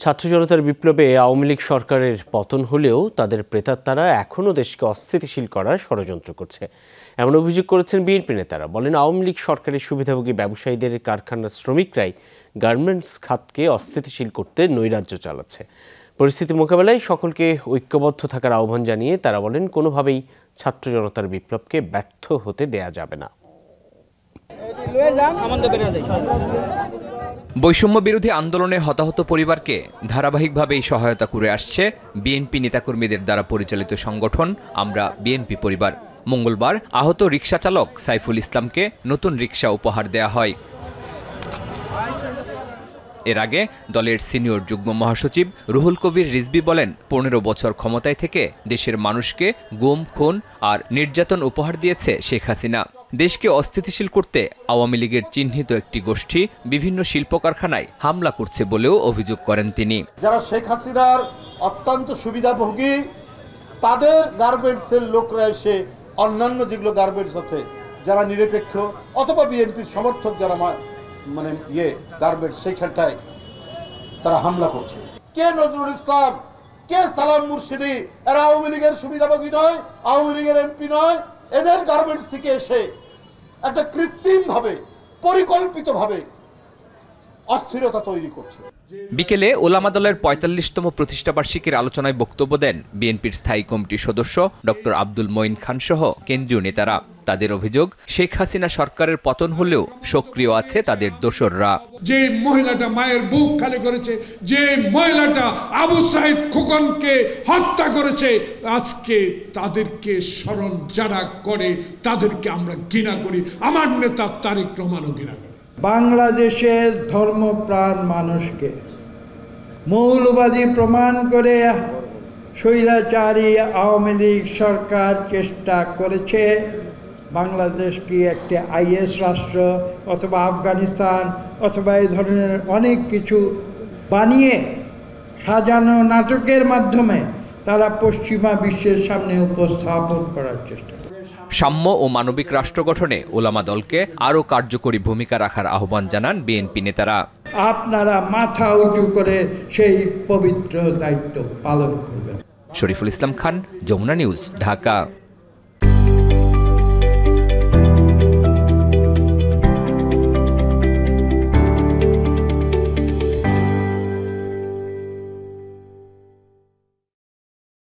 ছাত্র জনতার বিপ্লবে আওয়ামী লীগ সরকারের পতন হলেও তাদের প্রেতাত্মারা এখনও দেশকে অস্থিতিশীল করার ষড়যন্ত্র করছে, এমন অভিযোগ করেছেন বিএনপি নেতারা। বলেন, আওয়ামী লীগ সরকারের সুবিধাভোগী ব্যবসায়ীদের কারখানার শ্রমিকরাই গার্মেন্টস খাতকে অস্থিতিশীল করতে নৈরাজ্য চালাচ্ছে। পরিস্থিতি মোকাবেলায় সকলকে ঐক্যবদ্ধ থাকার আহ্বান জানিয়ে তারা বলেন, কোনোভাবেই ছাত্র জনতার বিপ্লবকে ব্যর্থ হতে দেয়া যাবে না। বৈষম্য বিরোধী আন্দোলনে হতাহত পরিবারকে ধারাবাহিকভাবেই সহায়তা করে আসছে বিএনপি নেতাকর্মীদের দ্বারা পরিচালিত সংগঠন আমরা বিএনপি পরিবার। মঙ্গলবার আহত রিকশা চালক সাইফুল ইসলামকে নতুন রিকশা উপহার দেয়া হয়। এর আগে দলের সিনিয়র যুগ্ম মহাসচিব রুহুল কবির রিজভী বলেন, ১৫ বছর ক্ষমতায় থেকে দেশের মানুষকে গুম, খুন আর নির্যাতন উপহার দিয়েছে শেখ হাসিনা। দেশকে অস্থিতিশীল করতে আওয়ামী লীগের চিহ্নিত একটি গোষ্ঠী বিভিন্ন শিল্প কারখানায় হামলা করছে বলেও অভিযোগ করেন তিনি। যারা শেখ হাসিনার অত্যন্ত সুবিধাভোগী, তাদের গার্মেন্টসের লোকরা এসে অন্যান্য যেগুলো গার্মেন্টস আছে যারা নিরপেক্ষ অথবা বিএনপির সমর্থক যারা গার্মেন্টস, সেইখানটায় তারা হামলা করছে। কে নজরুল ইসলাম, কে সালাম মুর্শিদি, এরা আওয়ামী লীগের সুবিধাভোগী নয়, আওয়ামী লীগের এমপি নয়। এদের গার্মেন্টস থেকে এসে একটা কৃত্রিমভাবে পরিকল্পিতভাবে অস্থিরতা তৈরি করছে। বিকেলে ওলামা দলের ৪৫তম প্রতিষ্ঠাবার্ষিকীর আলোচনায় বক্তব্য দেন বিএনপির স্থায়ী কমিটির সদস্য ডক্টর আব্দুল মঈন খান সহ কেন্দ্রীয় নেতারা। তাদের অভিযোগ, শেখ হাসিনা সরকারের পতন হলেও সক্রিয় আছে তাদের দোসররা। যে মহিলাটা মায়ের বুক খালি করেছে, যে মহিলাটা আবু সাইদ খোকনকে হত্যা করেছে, আজকে তাদেরকে স্মরণ যারা করে তাদেরকে আমরা ঘৃণা করি। আমার নেতা তারেক রহমানও ঘৃণা করে। বাংলাদেশের ধর্মপ্রাণ মানুষকে মৌলবাদী প্রমাণ করে স্বৈরাচারী আওয়ামী লীগ সরকার চেষ্টা করেছে বাংলাদেশকে একটি আইএস রাষ্ট্র অথবা আফগানিস্তান অথবা এই ধরনের অনেক কিছু বানিয়ে সাজানো নাটকের মাধ্যমে তারা পশ্চিমা বিশ্বের সামনে উপস্থাপন করার চেষ্টা। সাম্য ও মানবিক রাষ্ট্র গঠনে ওলামা দলকে আরও কার্যকরী ভূমিকা রাখার আহ্বান জানান বিএনপি নেতারা। আপনারা মাথা উঁচু করে সেই পবিত্র দায়িত্ব পালন করবেন। শরীফুল ইসলাম খান, যমুনা নিউজ, ঢাকা।